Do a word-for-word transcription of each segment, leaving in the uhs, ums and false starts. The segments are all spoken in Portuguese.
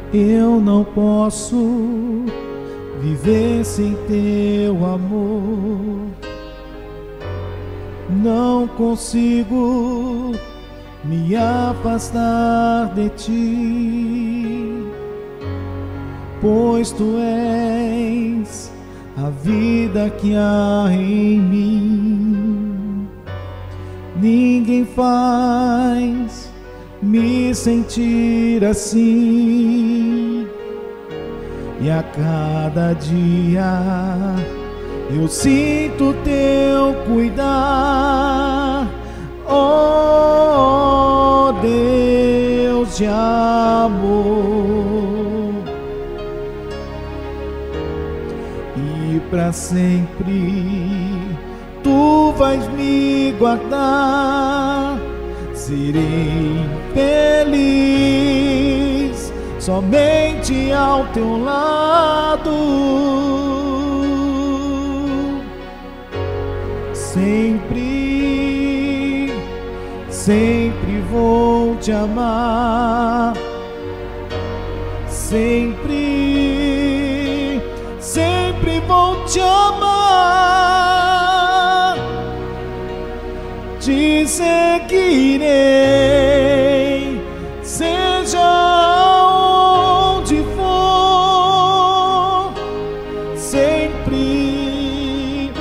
Eu não posso viver sem teu amor. Não consigo me afastar de ti, pois tu és a vida que há em mim. Ninguém faz me sentir assim, e a cada dia eu sinto teu cuidar, oh Deus de amor, e para sempre tu vais me guardar. Serei feliz somente ao teu lado. Sempre, sempre vou te amar. Sempre, sempre vou te amar. Te seguirei, seja onde for. Sempre,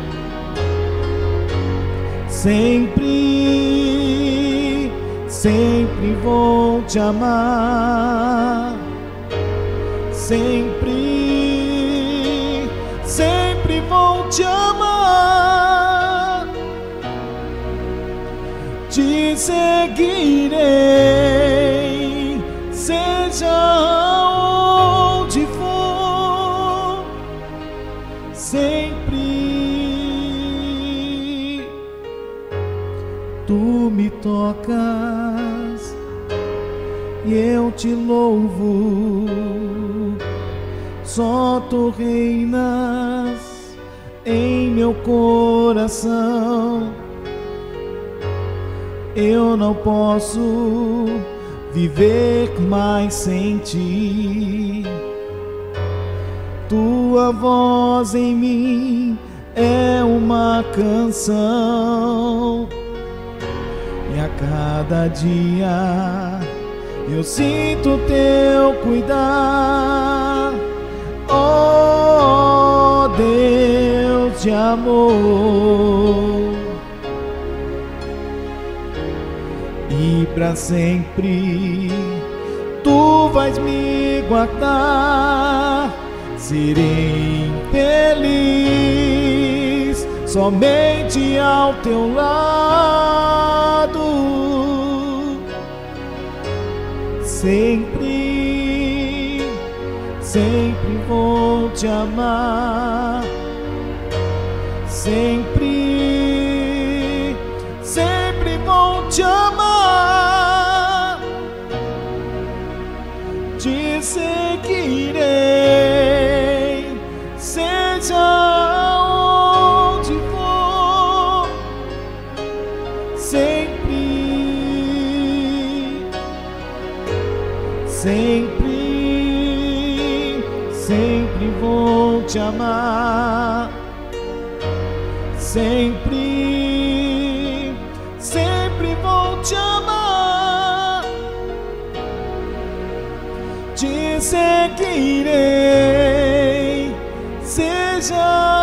sempre, sempre vou te amar. Sempre, sempre vou te amar. Te seguirei, seja onde for. Sempre tu me tocas e eu te louvo. Só tu reinas em meu coração. Eu não posso viver mais sem ti. Tua voz em mim é uma canção, e a cada dia eu sinto teu cuidar, oh Deus de amor. E para sempre tu vais me guardar. Serei feliz somente ao teu lado. Sempre, sempre vou te amar. Sempre, sempre vou te amar. Te seguirei, seja onde for. Sempre, sempre, sempre vou te amar. Sempre, sempre vou te amar. Te seguirei, seja